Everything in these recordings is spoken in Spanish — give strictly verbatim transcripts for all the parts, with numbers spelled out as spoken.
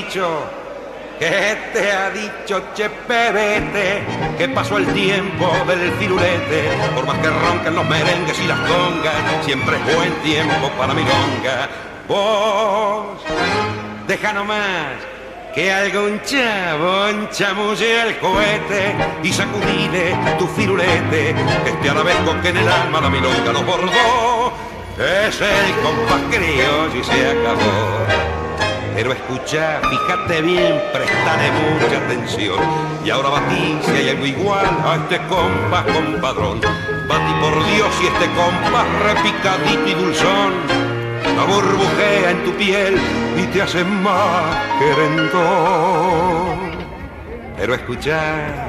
dicho? ¿Qué te ha dicho, che pebete? Que pasó el tiempo del firulete. Por más que ronquen los merengues y las congas, siempre es buen tiempo para milonga. Vos, deja nomás que algún chabón chamulle el cohete y sacudile tu firulete, que este arabesco que en el alma la milonga nos bordó es el compás criollo y se acabó. Pero escucha, fíjate bien, prestale mucha atención. Y ahora batí si hay algo igual a este compás compadrón. Batí por Dios y este compás repicadito y dulzón la burbujea en tu piel y te hace más querendón. Pero escucha,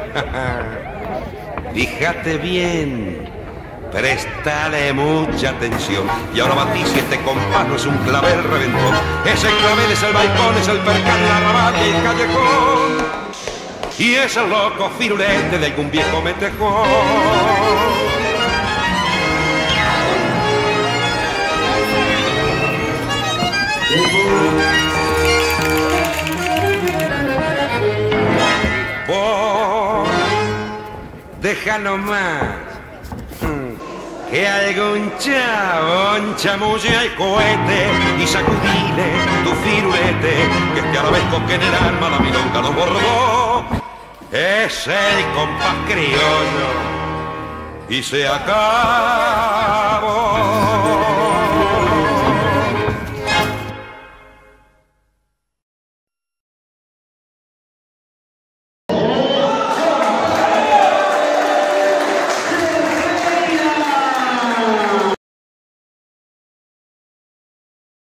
fíjate bien, prestale mucha atención. Y ahora batí si este compás no es un clavel reventón. Ese clavel es el balcón, es el percal, la rabata y el callejón. Y es el loco firulete de algún viejo metejón. Vos, deja nomás que algún chabón chamulle al cohete y sacudile tu firulete, que este arabesco que en el alma la milonga nos bordó es el compás criollo y se acabó.